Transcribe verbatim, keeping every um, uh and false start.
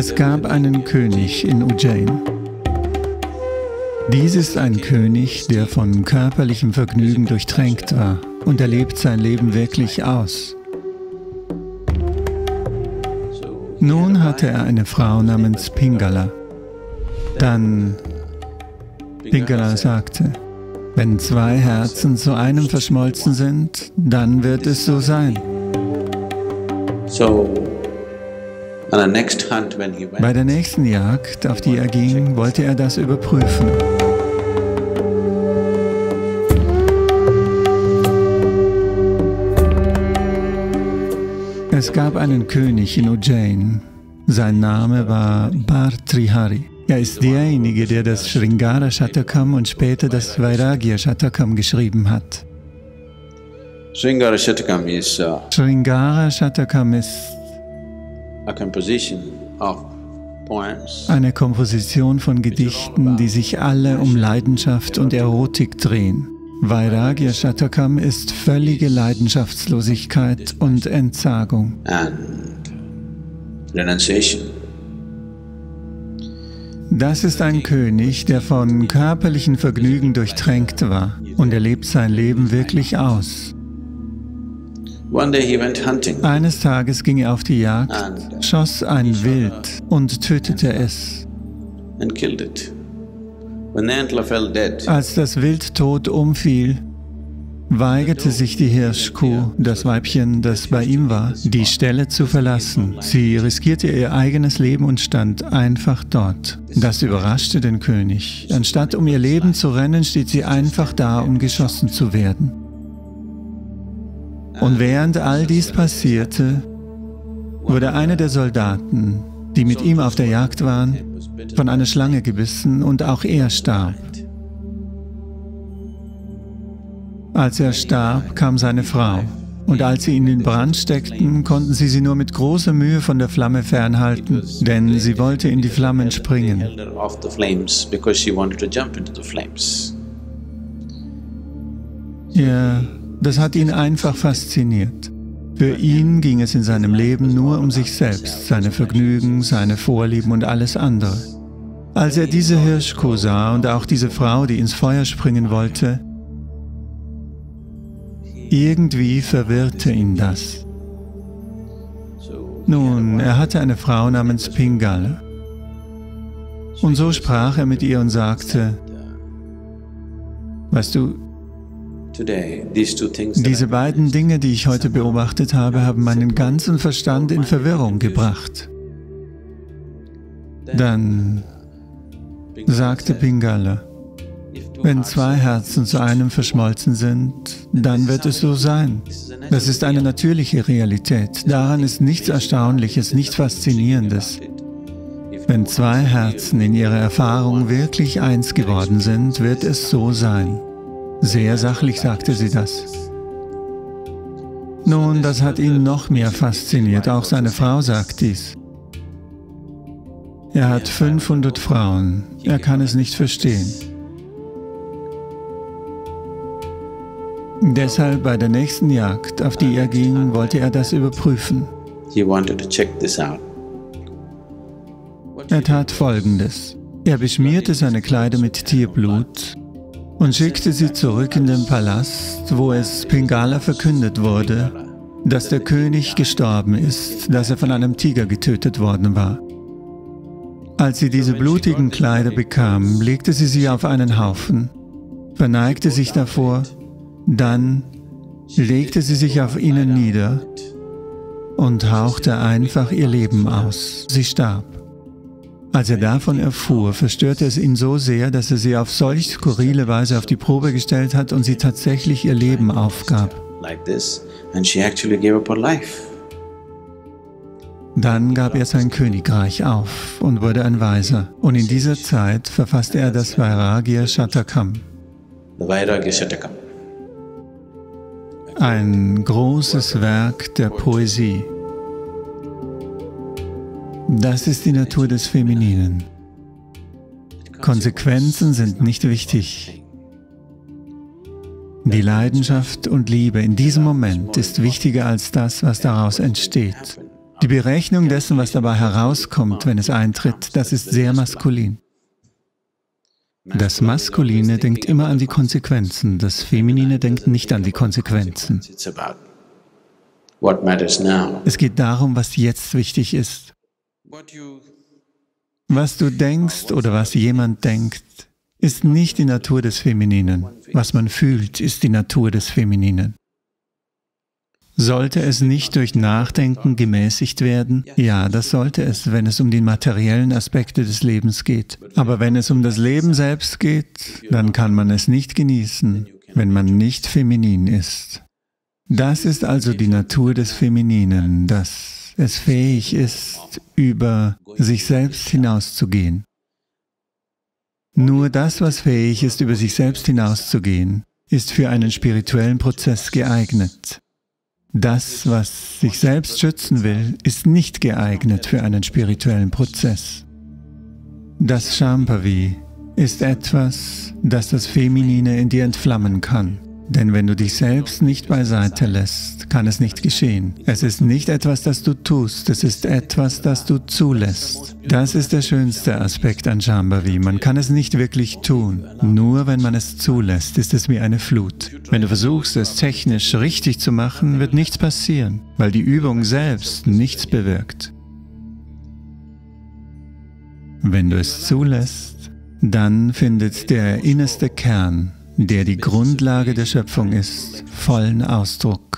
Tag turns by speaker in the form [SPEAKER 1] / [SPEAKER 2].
[SPEAKER 1] Es gab einen König in Ujjain. Dies ist ein König, der von körperlichem Vergnügen durchtränkt war, und er lebt sein Leben wirklich aus. Nun hatte er eine Frau namens Pingala. Dann Pingala sagte, wenn zwei Herzen zu einem verschmolzen sind, dann wird es so sein. Bei der nächsten Jagd, auf die er ging, wollte er das überprüfen. Es gab einen König in Ujjain. Sein Name war Bhartrihari. Er ist derjenige, der das Sringara Shatakam und später das Vairagya Shatakam geschrieben hat.
[SPEAKER 2] Sringara Shatakam is, uh,
[SPEAKER 1] Sringara Shatakam ist
[SPEAKER 2] a composition of poems.
[SPEAKER 1] Eine Komposition von Gedichten, die sich alle um Leidenschaft und Erotik drehen. Vairagya Shatakam ist völlige Leidenschaftslosigkeit und Entsagung.
[SPEAKER 2] And renunciation.
[SPEAKER 1] Das ist ein König, der von körperlichen Vergnügen durchtränkt war, und er lebt sein Leben wirklich aus.
[SPEAKER 2] One day he went hunting.
[SPEAKER 1] Eines Tages ging er auf die Jagd, schoss ein Wild und tötete es.
[SPEAKER 2] And killed it. When the antler fell dead,
[SPEAKER 1] Als das Wild tot umfiel, weigerte sich die Hirschkuh, das Weibchen, das bei ihm war, die Stelle zu verlassen. Sie riskierte ihr eigenes Leben und stand einfach dort. Das überraschte den König. Anstatt um ihr Leben zu rennen, steht sie einfach da, um geschossen zu werden. Und während all dies passierte, wurde einer der Soldaten, die mit ihm auf der Jagd waren, von einer Schlange gebissen und auch er starb. Als er starb, kam seine Frau, und als sie ihn in den Brand steckten, konnten sie sie nur mit großer Mühe von der Flamme fernhalten, denn sie wollte in die Flammen springen. Ja, das hat ihn einfach fasziniert. Für ihn ging es in seinem Leben nur um sich selbst, seine Vergnügen, seine Vorlieben und alles andere. Als er diese Hirschkuh sah und auch diese Frau, die ins Feuer springen wollte, irgendwie verwirrte ihn das. Nun, er hatte eine Frau namens Pingala. Und so sprach er mit ihr und sagte, weißt du, diese beiden Dinge, die ich heute beobachtet habe, haben meinen ganzen Verstand in Verwirrung gebracht. Dann sagte Pingala, wenn zwei Herzen zu einem verschmolzen sind, dann wird es so sein. Das ist eine natürliche Realität. Daran ist nichts Erstaunliches, nichts Faszinierendes. Wenn zwei Herzen in ihrer Erfahrung wirklich eins geworden sind, wird es so sein. Sehr sachlich sagte sie das. Nun, das hat ihn noch mehr fasziniert. Auch seine Frau sagt dies. Er hat fünfhundert Frauen. Er kann es nicht verstehen. Deshalb bei der nächsten Jagd, auf die er ging, wollte er das überprüfen. Er tat Folgendes. Er beschmierte seine Kleider mit Tierblut und schickte sie zurück in den Palast, wo es Pingala verkündet wurde, dass der König gestorben ist, dass er von einem Tiger getötet worden war. Als sie diese blutigen Kleider bekam, legte sie sie auf einen Haufen, verneigte sich davor, dann legte sie sich auf ihnen nieder und hauchte einfach ihr Leben aus. Sie starb. Als er davon erfuhr, verstörte es ihn so sehr, dass er sie auf solch skurrile Weise auf die Probe gestellt hat und sie tatsächlich ihr Leben aufgab. Dann gab er sein Königreich auf und wurde ein Weiser. Und in dieser Zeit verfasste er das Vairagya Shatakam. Ein großes Werk der Poesie. Das ist die Natur des Femininen. Konsequenzen sind nicht wichtig. Die Leidenschaft und Liebe in diesem Moment ist wichtiger als das, was daraus entsteht. Die Berechnung dessen, was dabei herauskommt, wenn es eintritt, das ist sehr maskulin. Das Maskuline denkt immer an die Konsequenzen, das Feminine denkt nicht an die Konsequenzen. Es geht darum, was jetzt wichtig ist. Was du denkst oder was jemand denkt, ist nicht die Natur des Femininen. Was man fühlt, ist die Natur des Femininen. Sollte es nicht durch Nachdenken gemäßigt werden? Ja, das sollte es, wenn es um die materiellen Aspekte des Lebens geht. Aber wenn es um das Leben selbst geht, dann kann man es nicht genießen, wenn man nicht feminin ist. Das ist also die Natur des Femininen, dass es fähig ist, über sich selbst hinauszugehen. Nur das, was fähig ist, über sich selbst hinauszugehen, ist für einen spirituellen Prozess geeignet. Das, was sich selbst schützen will, ist nicht geeignet für einen spirituellen Prozess. Das Shambhavi ist etwas, das das Feminine in dir entflammen kann. Denn wenn du dich selbst nicht beiseite lässt, kann es nicht geschehen. Es ist nicht etwas, das du tust, es ist etwas, das du zulässt. Das ist der schönste Aspekt an Shambhavi. Man kann es nicht wirklich tun. Nur wenn man es zulässt, ist es wie eine Flut. Wenn du versuchst, es technisch richtig zu machen, wird nichts passieren, weil die Übung selbst nichts bewirkt. Wenn du es zulässt, dann findet der innerste Kern, der die Grundlage der Schöpfung ist, vollen Ausdruck.